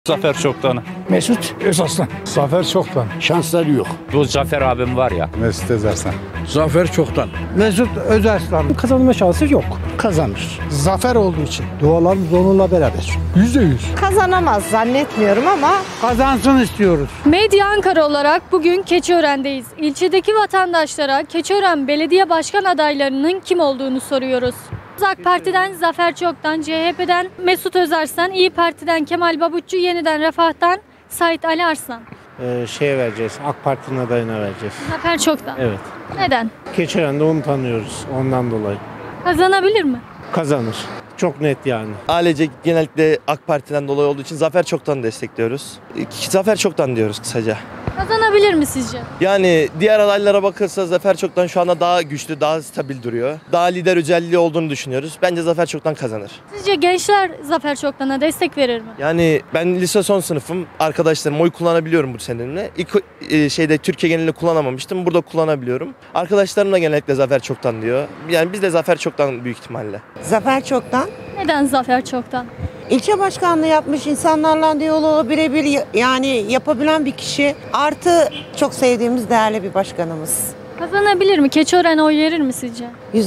Zafer Çoktan'ı. Mesut Özaslan. Zafer Çoktan. Şansları yok. Bu Zafer abim var ya. Mesut Özaslan. Zafer Çoktan. Mesut Özaslan. Kazanma şansı yok. Kazanır. Zafer olduğu için. Dualarımız onunla beraber. %100. Kazanamaz zannetmiyorum ama Kazansın istiyoruz. Medya Ankara olarak bugün Keçiören'deyiz. İlçedeki vatandaşlara Keçiören Belediye Başkan adaylarının kim olduğunu soruyoruz. AK Parti'den Zafer Çoktan, CHP'den Mesut Özarslan, İyi Parti'den Kemal Babutçu, Yeniden Refah'tan Sait Ali Arslan. Şeye vereceğiz, AK Parti'nin adayına vereceğiz. Zafer Çoktan. Evet. Neden? Keçiören'de onu tanıyoruz ondan dolayı. Kazanabilir mi? Kazanır. Çok net yani. Ailece genellikle AK Parti'den dolayı olduğu için Zafer Çoktan'ı destekliyoruz. Zafer Çoktan diyoruz kısaca. Kazanabilir mi sizce? Yani diğer adaylara bakılsa Zafer Çoktan şu anda daha güçlü, daha stabil duruyor. Daha lider özelliği olduğunu düşünüyoruz. Bence Zafer Çoktan kazanır. Sizce gençler Zafer Çoktan'a destek verir mi? Yani ben lise son sınıfım. Arkadaşlarım oy kullanabiliyorum bu senemle. İlk Türkiye genelinde kullanamamıştım. Burada kullanabiliyorum. Arkadaşlarım da genellikle Zafer Çoktan diyor. Yani biz de Zafer Çoktan büyük ihtimalle. Zafer Çoktan. Neden Zafer Çoktan? İlçe başkanlığı yapmış, insanlarla diyaloğu birebir yani yapabilen bir kişi. Artı çok sevdiğimiz değerli bir başkanımız. Kazanabilir mi? Keçiören'e oy verir mi sizce?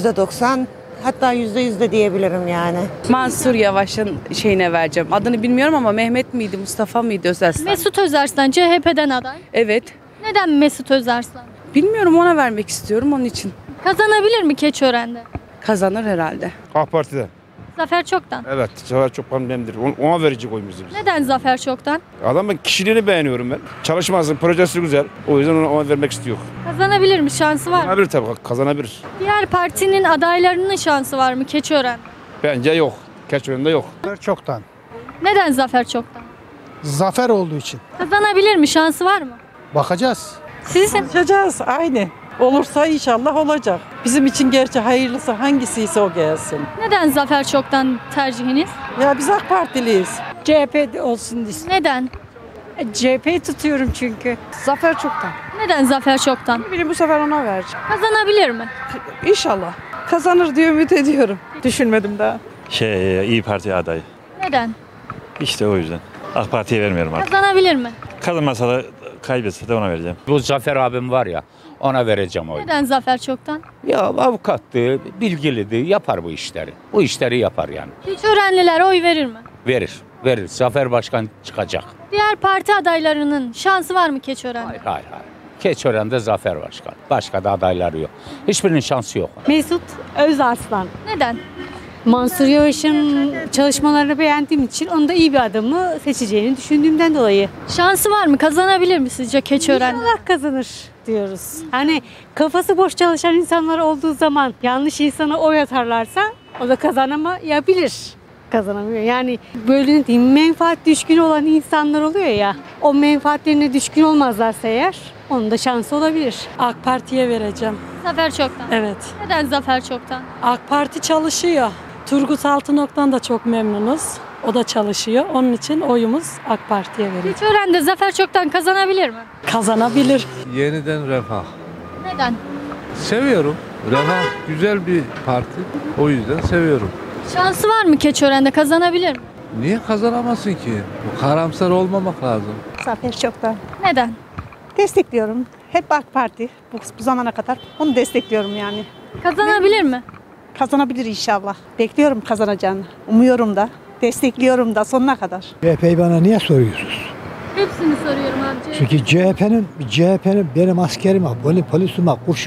%90 hatta %100 de diyebilirim yani. Mansur Yavaş'ın şeyine vereceğim. Adını bilmiyorum ama Mehmet miydi, Mustafa mıydı Özarslan? Mesut Özarslan CHP'den aday. Evet. Neden Mesut Özarslan? Bilmiyorum, ona vermek istiyorum onun için. Kazanabilir mi Keçiören'de? Kazanır herhalde. AK Parti'den. Zafer Çoktan. Evet, Zafer Çoktan benimdir. Ona verecek oyumuzu biz. Neden Zafer Çoktan? Adamın kişiliğini beğeniyorum ben. Çalışması, projesi güzel. O yüzden ona vermek istiyor. Kazanabilir mi? Şansı var mı? Kazanabilir tabii, kazanabilir. Diğer partinin adaylarının şansı var mı Keçiören? Bence yok. Keçiören'de yok. Zafer Çoktan. Neden Zafer Çoktan? Zafer olduğu için. Kazanabilir mi? Şansı var mı? Bakacağız. Sizin Çalışacağız aynı. Olursa inşallah olacak. Bizim için gerçi hayırlısı hangisiyse o gelsin. neden Zafer Çoktan tercihiniz? Ya biz AK Partiliyiz. CHP olsun istiyorum. Neden? CHP'yi tutuyorum çünkü. Zafer Çoktan. Neden Zafer Çoktan? Biri bu sefer ona vereceğim. Kazanabilir mi? İnşallah. Kazanır diye ümit ediyorum. Düşünmedim daha. İyi Parti adayı. Neden? İşte o yüzden. AK Parti'ye vermiyorum artık. Kazanabilir mi? Kazanmasa da kaybetse de ona vereceğim. Bu Zafer abim var ya. Ona vereceğim oyu. Neden Zafer Çoktan? Ya avukattı, bilgiliydi, yapar bu işleri. Bu işleri yapar yani. Keçiörenliler oy verir mi? Verir, verir. Zafer Başkan çıkacak. Diğer parti adaylarının şansı var mı Keçiören'de? Hayır. Keçiören'de Zafer Başkan. Başka da adayları yok. Hiçbirinin şansı yok. Mesut Özarslan. Neden? Mansur Yavaş'ın çalışmalarını beğendiğim için onu da iyi bir adamı seçeceğini düşündüğümden dolayı. Şansı var mı? Kazanabilir mi sizce Keçiören'de? İnşallah kazanır diyoruz. Hani kafası boş çalışan insanlar olduğu zaman yanlış insana oy atarlarsa o da kazanamayabilir. Kazanamıyor. Yani böyle ne diyeyim, menfaat düşkün olan insanlar oluyor ya. O menfaatlerine düşkün olmazlarsa eğer onun da şansı olabilir. AK Parti'ye vereceğim. Zafer Çoktan. Evet. Neden Zafer Çoktan? AK Parti çalışıyor. Turgut Altınok'tan da çok memnunuz. O da çalışıyor. Onun için oyumuz AK Parti'ye veriyor. Keçiören'de Zafer Çoktan kazanabilir mi? Kazanabilir. Yeniden Refah. Neden? Seviyorum. Refah güzel bir parti. O yüzden seviyorum. Şansı var mı Keçiören'de? Kazanabilir mi? Niye kazanamasın ki? Bu karamsar olmamak lazım. Zafer Çoktan. Neden? Destekliyorum. Hep AK Parti bu zamana kadar. Onu destekliyorum yani. Kazanabilir mi? Kazanabilir inşallah. Bekliyorum kazanacağını. Umuyorum da. Destekliyorum da sonuna kadar. CHP'yi bana niye soruyorsunuz? Hepsini soruyorum amca. Çünkü CHP'nin benim askerime, polisime, kurşun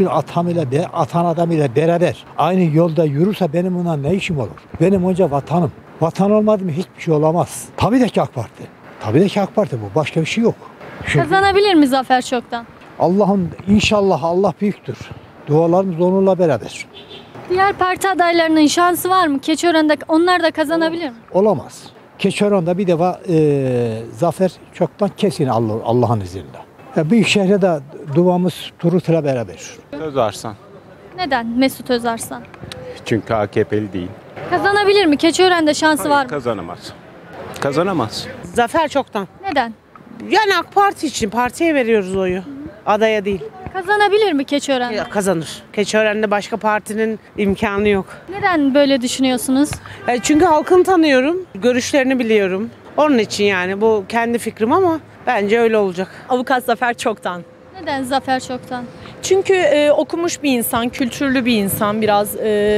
atan adamıyla beraber aynı yolda yürürse benim ona ne işim olur? Benim önce vatanım. Vatan olmadı mı hiçbir şey olamaz. Tabii de ki AK Parti. Tabii de ki AK Parti bu. Başka bir şey yok. Kazanabilir mi Zafer Çoktan? Allah'ım inşallah Allah büyüktür. Dualarımız onunla beraber. Diğer parti adaylarının şansı var mı? Keçiören'de onlar da kazanabilir mi? Olamaz. Keçiören'de bir defa Zafer Çoktan kesin Allah'ın izniyle. Büyük şehre de duamız Turut'la beraber. Özarslan. Neden Mesut Özarslan? Çünkü AKP'li değil. Kazanabilir mi? Keçiören'de şansı var mı? Kazanamaz. Kazanamaz. Zafer Çoktan. Neden? Yani AK Parti için partiye veriyoruz oyu. Adaya değil. Kazanabilir mi Keçiören'de? Kazanır. Keçiören'de başka partinin imkanı yok. Neden böyle düşünüyorsunuz? Çünkü halkını tanıyorum, görüşlerini biliyorum. Onun için yani bu kendi fikrim ama bence öyle olacak. Avukat Zafer Çoktan. Neden Zafer Çoktan? Çünkü okumuş bir insan, kültürlü bir insan, biraz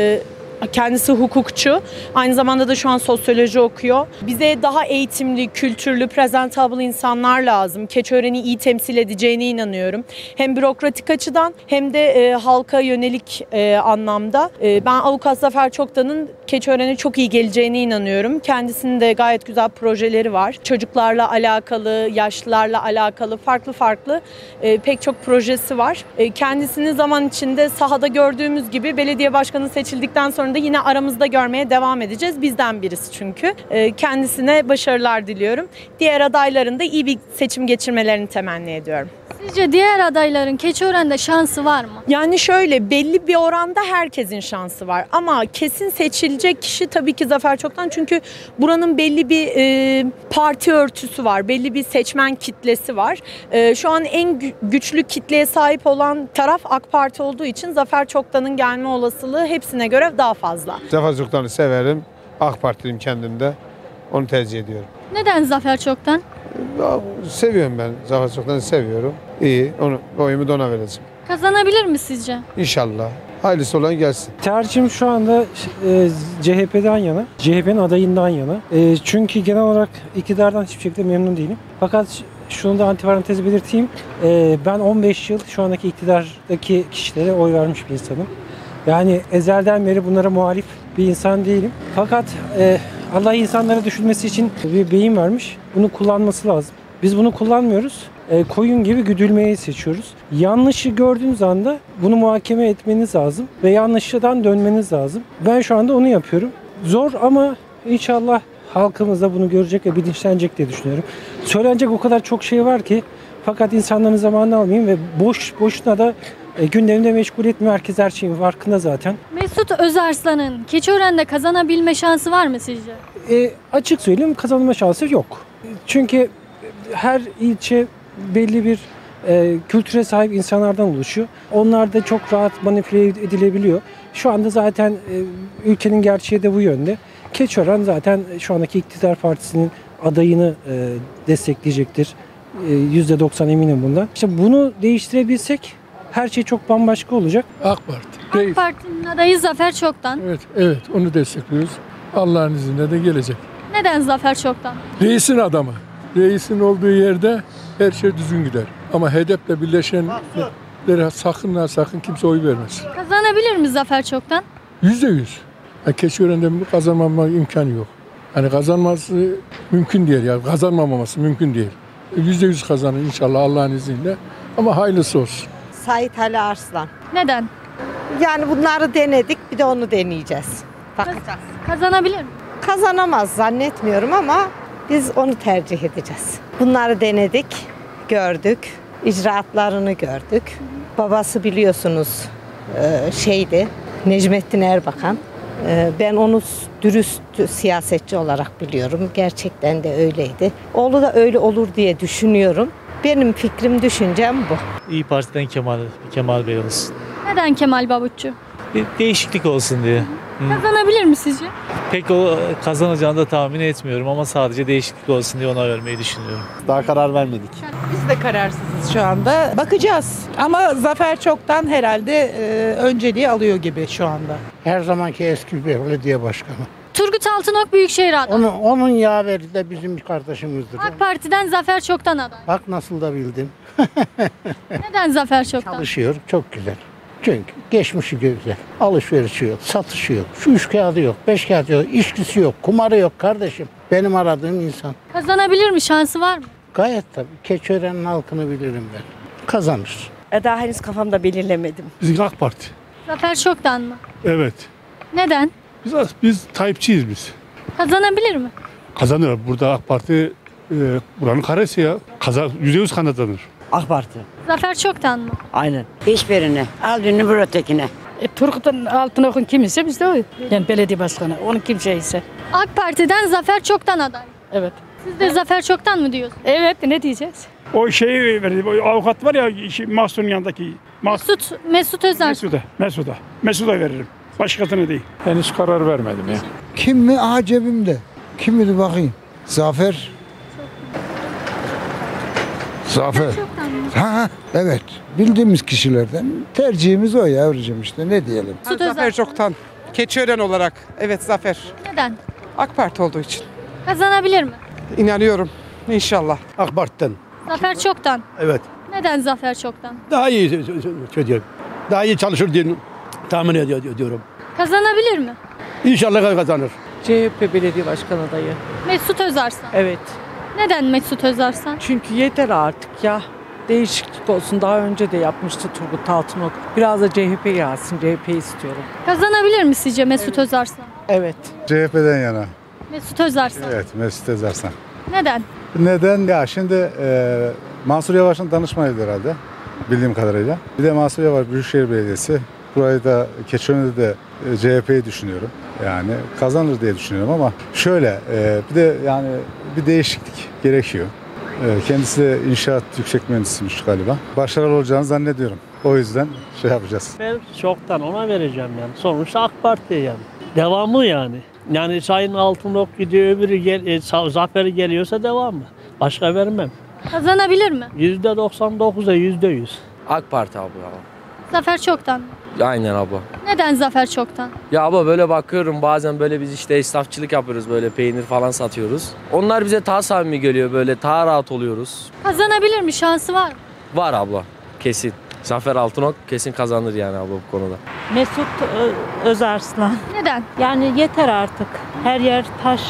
kendisi hukukçu. Aynı zamanda da şu an sosyoloji okuyor. Bize daha eğitimli, kültürlü, presentable insanlar lazım. Keçiören'i iyi temsil edeceğine inanıyorum. Hem bürokratik açıdan hem de halka yönelik anlamda. Ben Avukat Zafer Çoktan'ın Keçiören'e çok iyi geleceğine inanıyorum. Kendisinin de gayet güzel projeleri var. Çocuklarla alakalı, yaşlılarla alakalı farklı pek çok projesi var. Kendisini zaman içinde sahada gördüğümüz gibi belediye başkanı seçildikten sonra da yine aramızda görmeye devam edeceğiz. Bizden birisi çünkü. Kendisine başarılar diliyorum. Diğer adayların da iyi bir seçim geçirmelerini temenni ediyorum. Sizce diğer adayların Keçiören'de şansı var mı? Yani şöyle, belli bir oranda herkesin şansı var ama kesin seçilecek kişi tabii ki Zafer Çoktan, çünkü buranın belli bir parti örtüsü var, belli bir seçmen kitlesi var. Şu an en güçlü kitleye sahip olan taraf AK Parti olduğu için Zafer Çoktan'ın gelme olasılığı hepsine göre daha fazla. Zafer Çoktan'ı severim, AK Partiliyim kendimde, onu tercih ediyorum. Neden Zafer Çoktan? Seviyorum ben, Zafer Çoktan'ı seviyorum. İyi, oyumu da ona vereceğim. Kazanabilir mi sizce? İnşallah. Hayırlısı olan gelsin. Tercihim şu anda CHP'den yana, CHP'nin adayından yana. Çünkü genel olarak iktidardan hiçbir şekilde memnun değilim. Fakat şunu da antiparantez belirteyim. Ben 15 yıl şu andaki iktidardaki kişilere oy vermiş bir insanım. Yani ezelden beri bunlara muhalif bir insan değilim. Fakat Allah insanlara düşünmesi için bir beyin vermiş. Bunu kullanması lazım. Biz bunu kullanmıyoruz. Koyun gibi güdülmeyi seçiyoruz. Yanlışı gördüğünüz anda bunu muhakeme etmeniz lazım ve yanlıştan dönmeniz lazım. Ben şu anda onu yapıyorum. Zor ama inşallah halkımız da bunu görecek ve bilinçlenecek diye düşünüyorum. Söylenecek o kadar çok şey var ki, fakat insanların zamanını almayayım ve boşuna da gündemde meşgul etmiyor. Herkes her şeyin farkında zaten. Mesut Özarslan'ın Keçiören'de kazanabilme şansı var mı sizce? Açık söyleyeyim, kazanma şansı yok. Çünkü her ilçe belli bir kültüre sahip insanlardan oluşuyor. Onlar da çok rahat manipüle edilebiliyor. Şu anda zaten ülkenin gerçeği de bu yönde. Keçiören zaten şu andaki iktidar partisinin adayını destekleyecektir. %90 eminim bundan. İşte bunu değiştirebilsek her şey çok bambaşka olacak. AK Parti. AK Parti'nin adayı Zafer Çoktan. Evet onu destekliyoruz. Allah'ın izniyle de gelecek. Neden Zafer Çoktan? Reisin adamı. Reisin olduğu yerde her şey düzgün gider. Ama HDP'le birleşenlere sakın kimse oy vermez. Kazanabilir mi Zafer Çoktan? %100. Keçiören'de kazanmama imkanı yok. Hani kazanması mümkün değil ya. Kazanmamaması mümkün değil. %100 kazanır inşallah Allah'ın izniyle. Ama hayırlısı olsun. Sait Ali Arslan. Neden? Yani bunları denedik, bir de onu deneyeceğiz. Bakacağız. Kazanabilir mi? Kazanamaz zannetmiyorum ama biz onu tercih edeceğiz. Bunları denedik, gördük, icraatlarını gördük. Babası biliyorsunuz Necmettin Erbakan. Ben onu dürüst siyasetçi olarak biliyorum. Gerçekten de öyleydi. Oğlu da öyle olur diye düşünüyorum. Benim fikrim, düşüncem bu. İyi Parti'den Kemal Bey olsun. Neden Kemal Babutçu? Bir değişiklik olsun diye. Kazanabilir mi sizce? Pek o kazanacağını da tahmin etmiyorum ama sadece değişiklik olsun diye ona vermeyi düşünüyorum. Daha karar vermedik. Biz de kararsızız şu anda. Bakacağız. Ama Zafer Çoktan herhalde önceliği alıyor gibi şu anda. Her zamanki eski bir belediye başkanı. Turgut Altınok Büyükşehir adayı. Onun yaveri de bizim kardeşimizdir. AK Parti'den Zafer Çoktan aday. Bak nasıl da bildin. Neden Zafer Çoktan? Çalışıyor, çok güzel. Çünkü geçmişi güzel. Alışverişi yok, satışı yok. Şu 3 kağıdı yok, 5 kağıdı yok, içkisi yok, kumarı yok kardeşim. Benim aradığım insan. Kazanabilir mi? Şansı var mı? Gayet tabii. Keçiören'in halkını bilirim ben. Kazanır. Daha henüz kafamda belirlemedim. Biz AK Parti. Zafer Çoktan mı? Evet. Neden? Biz Tayyipçiyiz biz. Kazanabilir mi? Kazanır. Burada AK Parti buranın karesi ya. %100 kazanır. AK Parti. Zafer Çoktan mı? Aynen. Hiçbirine. Al birini vur ötekine. Turgut Altınok'un kim ise biz de o. Yani belediye başkanı. Onun kimse ise. AK Parti'den Zafer Çoktan aday. Evet. Siz de Zafer Çoktan mı diyorsunuz? Evet, ne diyeceğiz? O şeyi verdi. O avukat var ya Mahsun'un yanındaki. Mesut Özarslan. Mesut'a veririm. Başkasına değil. Henüz karar vermedim ya. Kim mi? Aha cebimde. Kim mi bakayım? Zafer. Zafer. Ha, evet. Bildiğimiz kişilerden tercihimiz o yavrucuğum işte ne diyelim. Zafer Çoktan. Keçiören olarak. Evet Zafer. Neden? AK Parti olduğu için. Kazanabilir mi? İnanıyorum. İnşallah. AK Parti'den. Zafer Çoktan. Evet. Neden Zafer Çoktan? Daha iyi daha iyi çalışır diye tahmin ediyorum. Kazanabilir mi? İnşallah kazanır. CHP belediye başkan adayı. Mesut Özarslan. Evet. Neden Mesut Özarslan? Çünkü yeter artık ya. Değişiklik olsun. Daha önce de yapmıştı Turgut Altınok. Biraz da CHP gelsin. CHP istiyorum. Kazanabilir mi sizce Mesut Özarslan? Evet. CHP'den yana. Mesut Özarslan. Evet, Mesut Özarslan. Neden? Neden? Ya şimdi Mansur Yavaş'ın danışmanıydı herhalde bildiğim kadarıyla. Bir de Mansur Yavaş Büyükşehir Belediyesi. Burayı da Keçiören'de de CHP'yi düşünüyorum. Yani kazanır diye düşünüyorum ama şöyle bir de yani bir değişiklik gerekiyor. Kendisi de inşaat yüksek mühendisiymiş galiba. Başarılı olacağını zannediyorum. O yüzden şey yapacağız. Ben çoktan ona vereceğim yani. Sonuçta AK Parti'ye yani. Devamı yani. Yani Sayın Altınok gidiyor, öbürü Zafer'i geliyorsa devamı. Başka vermem. Kazanabilir mi? %99'a %100. AK Parti abla. Zafer Çoktan. Aynen abla. Neden Zafer Çoktan? Ya abla böyle bakıyorum bazen böyle biz işte esnafçılık yapıyoruz böyle peynir falan satıyoruz. Onlar bize daha samimi geliyor böyle daha rahat oluyoruz. Kazanabilir mi? Şansı var mı? Var abla kesin. Zafer Altınok kesin kazanır yani abla bu konuda. Mesut Özarslan. Neden? Yani yeter artık. Her yer taş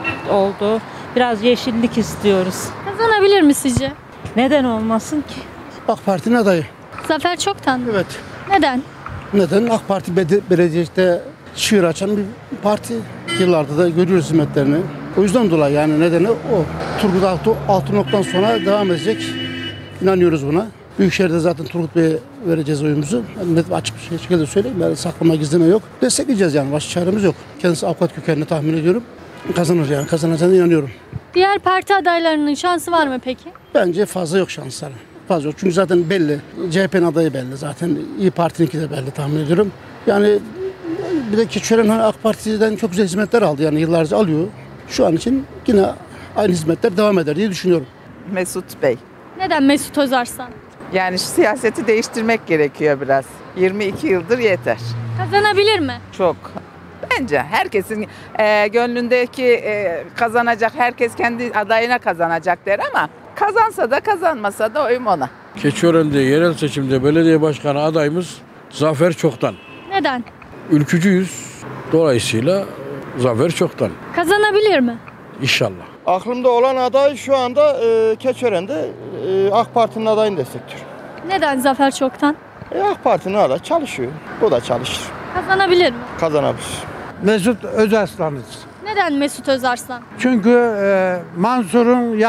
oldu. Biraz yeşillik istiyoruz. Kazanabilir mi sizce? Neden olmasın ki? AK Parti'nin adayı. Zafer Çoktan mı? Evet. Neden? Neden? AK Parti belediyede şiir açan bir parti. Yıllarda da görüyoruz hizmetlerini. O yüzden dolayı yani nedeni o. Turgut Altınok'tan sonra devam edecek. İnanıyoruz buna. Büyükşehir'de zaten Turgut Bey'e vereceğiz oyumuzu. Yani açık bir şekilde söyleyeyim. Yani saklama gizleme yok. Destekleyeceğiz yani. Başka çaremiz yok. Kendisi avukat kökenli tahmin ediyorum. Kazanır yani. Kazanacağına inanıyorum. Diğer parti adaylarının şansı var mı peki? Bence fazla yok şansları. Fazla yok. Çünkü zaten belli. CHP'nin adayı belli zaten. İYİ Parti'ninki de belli tahmin ediyorum. Yani bir de Keçiören AK Parti'den çok güzel hizmetler aldı. Yani yıllarca alıyor. Şu an için yine aynı hizmetler devam eder diye düşünüyorum. Mesut Bey. Neden Mesut Özarslan? Yani şu siyaseti değiştirmek gerekiyor biraz. 22 yıldır yeter. Kazanabilir mi? Çok. Bence herkesin gönlündeki kazanacak, herkes kendi adayına kazanacak der ama kazansa da kazanmasa da oyum ona. Keçiören'de yerel seçimde belediye başkanı adayımız Zafer Çoktan. Neden? Ülkücüyüz. Dolayısıyla Zafer Çoktan. Kazanabilir mi? İnşallah. Aklımda olan aday şu anda Keçiören'de AK Parti'nin adayını destekliyorum. Neden Zafer Çoktan? AK Parti'nin adayı çalışıyor. Bu da çalışır. Kazanabilir mi? Kazanabilir. Mesut Özarslan'ız. Neden Mesut Özarslan? Çünkü Mansur'un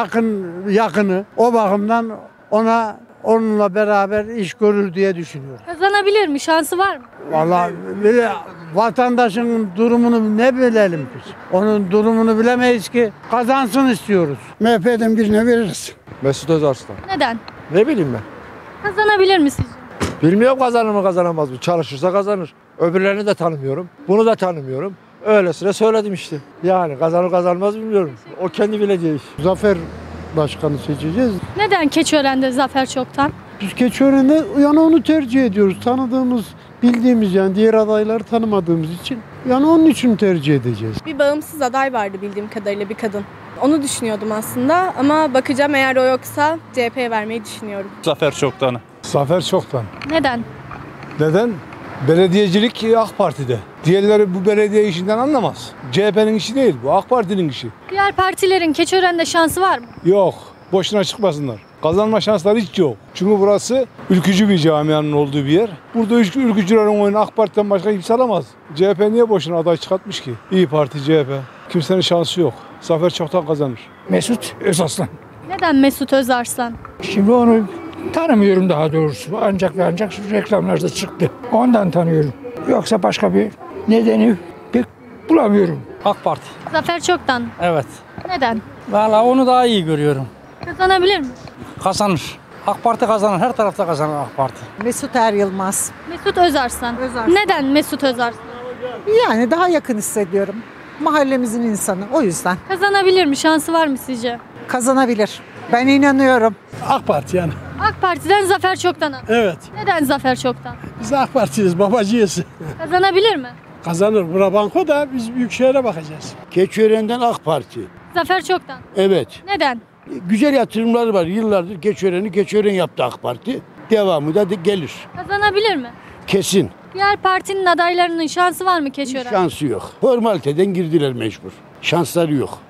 yakını o bakımdan onunla beraber iş görür diye düşünüyorum. Kazanabilir mi? Şansı var mı? Vallahi böyle vatandaşın durumunu ne bilelim biz? Onun durumunu bilemeyiz ki. Kazansın istiyoruz. MHP'den birine veririz. Mesut Özarslan. Neden? Ne bileyim ben. Kazanabilir mi sizce? Bilmiyorum kazanır mı kazanamaz mı. Çalışırsa kazanır. Öbürlerini de tanımıyorum. Bunu da tanımıyorum. Öylesine söyledim işte. Yani kazanır kazanmaz bilmiyorum. O kendi bileceği iş. Zafer başkanı seçeceğiz. Neden Keçiören'de Zafer Çoktan? Biz Keçiören'de yani onu tercih ediyoruz. Tanıdığımız, bildiğimiz yani diğer adayları tanımadığımız için yani onun için tercih edeceğiz. Bir bağımsız aday vardı bildiğim kadarıyla bir kadın. Onu düşünüyordum aslında ama bakacağım eğer o yoksa CHP'ye vermeyi düşünüyorum. Zafer Çoktan'ı. Zafer Çoktan. Neden? Neden? Belediyecilik AK Parti'de. Diğerleri bu belediye işinden anlamaz. CHP'nin işi değil bu, AK Parti'nin işi. Diğer partilerin Keçiören'de şansı var mı? Yok, boşuna çıkmasınlar. Kazanma şansları hiç yok. Çünkü burası ülkücü bir camianın olduğu bir yer. Burada ülkücülerin oyunu AK Parti'den başka kimse alamaz. CHP niye boşuna aday çıkartmış ki? İYİ Parti, CHP. Kimsenin şansı yok. Zafer Çoktan kazanır. Mesut Özarslan. Neden Mesut Özarslan? Şimdi onu tanımıyorum daha doğrusu. Ancak şu reklamlarda çıktı. Ondan tanıyorum. Yoksa başka bir nedeni pek bulamıyorum. AK Parti. Zafer Çoktan. Evet. Neden? Vallahi onu daha iyi görüyorum. Kazanabilir mi? Kazanır. AK Parti kazanır. Her tarafta kazanır AK Parti. Mesut Yılmaz. Mesut Özarslan. Neden Mesut Özarslan? Yani daha yakın hissediyorum. Mahallemizin insanı. O yüzden Kazanabilir mi? Şansı var mı sizce? kazanabilir. Ben inanıyorum. AK Parti yani. AK Parti'den Zafer Çoktan'a. Evet. Neden Zafer Çoktan? Biz AK Parti'yiz, babacıyız. Kazanabilir mi? Kazanır. Bura banko da biz Büyükşehir'e bakacağız. Keçiören'den AK Parti. Zafer Çoktan. Evet. Neden? Güzel yatırımları var. Yıllardır Keçiören yaptı AK Parti. Devamı da gelir. Kazanabilir mi? Kesin. Diğer partinin adaylarının şansı var mı Keçiören? Şansı yok. Formaliteden girdiler mecbur. Şansları yok.